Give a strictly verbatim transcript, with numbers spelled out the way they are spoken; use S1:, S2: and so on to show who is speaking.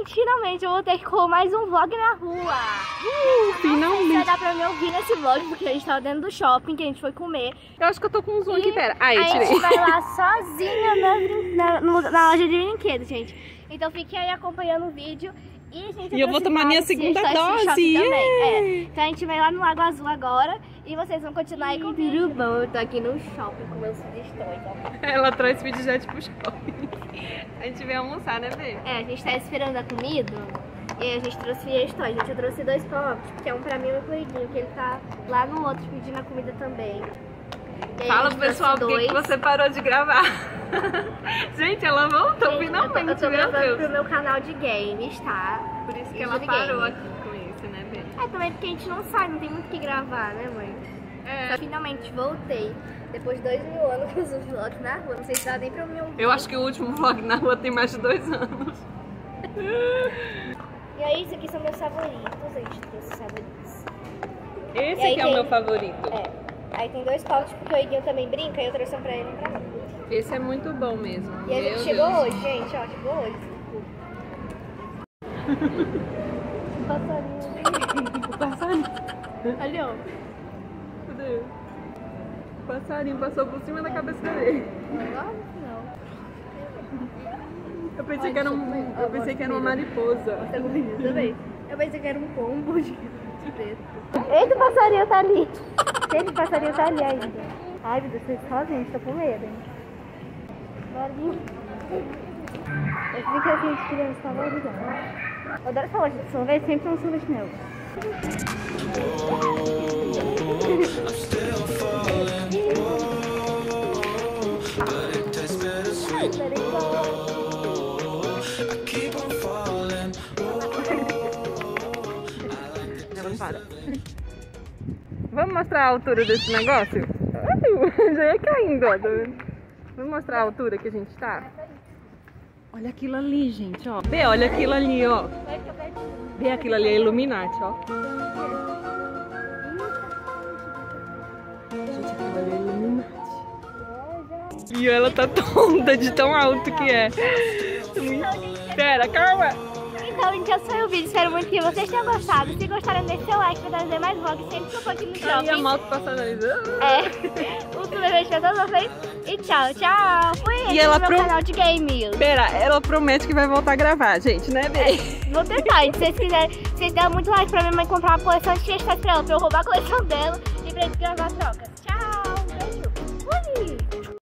S1: Gente, finalmente eu voltei com mais um vlog na rua.
S2: Uh, finalmente.
S1: Vai dar pra me ouvir nesse vlog, porque a gente tava dentro do shopping, que a gente foi comer.
S2: Eu acho que eu tô com um zoom
S1: E
S2: aqui, pera. Aí,
S1: a
S2: tirei.
S1: gente vai lá sozinha na, brin- na, no- na loja de brinquedos, gente. Então fique aí acompanhando o vídeo. E, gente,
S2: E eu vou tomar minha segunda dose.
S1: Também. É. Então a gente vai lá no Lago Azul agora e vocês vão continuar aí com o vídeo. Bom, eu tô aqui no shopping com meus sugestões, ó.
S2: Ela traz Speedjet pro shopping. A gente veio almoçar, né, Bê?
S1: É, a gente tá esperando a comida e a gente trouxe sugestões. Gente, eu trouxe dois pops, que é um pra mim e um pro Iguinho, que ele tá lá no outro pedindo a comida também. E aí,
S2: Fala pro pessoal por que que você parou de gravar. Gente, ela voltou
S1: Gente,
S2: finalmente,
S1: eu tô, eu tô
S2: meu
S1: gravando
S2: Deus.
S1: pro meu canal de games, tá?
S2: Por isso que
S1: Vídeo
S2: ela
S1: de
S2: parou
S1: game.
S2: aqui com isso, né, Bê?
S1: É, também porque a gente não sai, não tem muito o que gravar, né, mãe?
S2: É.
S1: Só finalmente voltei, depois de dois mil anos com os vlogs na rua. Não sei se dá nem pra me ouvir.
S2: Eu acho que o último vlog na rua tem mais de dois anos.
S1: E aí, isso aqui são meus favoritos, a gente trouxe os favoritos.
S2: Esse
S1: E aí
S2: aqui é
S1: tem-
S2: o meu favorito.
S1: É. Aí tem dois potes porque o Iguinho também brinca e eu trouxe um pra ele e um pra mim.
S2: Esse é muito bom mesmo.
S1: E a gente
S2: Meu
S1: chegou
S2: Deus.
S1: hoje, gente, ó, chegou hoje. Passarinho.
S2: O passarinho.
S1: Ali, ó.
S2: Cadê? O passarinho passou por cima da cabeça dele.
S1: Não.
S2: Eu pensei que era um. Eu pensei que era uma mariposa.
S1: Tá comigo também. Eu pensei que era um pombo de preto. Eita, o passarinho tá ali. Gente, o passarinho tá ali ainda. Ai, meu Deus, vocês sozinhos, tô com medo, hein? Bolinho. Esse aqui é a gente criança favorita. Eu adoro essa loja de sorvete, sempre tem um sorvete meu.
S2: Para. Vamos mostrar a altura desse negócio? Uh, já ia caindo, ó. Tá vendo? Vamos mostrar a altura que a gente tá? Olha aquilo ali, gente, ó. Vê, olha aquilo ali, ó. Vê, aquilo ali é Illuminati, ó. Gente, aquilo ali é Illuminati. E ela tá tonta de tão alto que é. Pera, calma.
S1: Então, gente, esse foi o vídeo. Espero muito que vocês tenham gostado. Se gostaram, deixe seu like pra trazer mais vlogs sempre que eu for aqui no
S2: E a
S1: shopping.
S2: moto passando ali.
S1: É. Um super beijo pra todos vocês. E tchau, tchau. Fui
S2: E
S1: esse
S2: ela
S1: no meu
S2: pro-
S1: canal de games.
S2: Pera, ela promete que vai voltar a gravar, gente, né, Bê?
S1: Vou tentar, gente. Se vocês quiserem, se vocês derem muito like pra minha mãe comprar uma coleção de festas pra ela, pra eu roubar a coleção dela e pra gente gravar trocas. Tchau, beijo. Fui.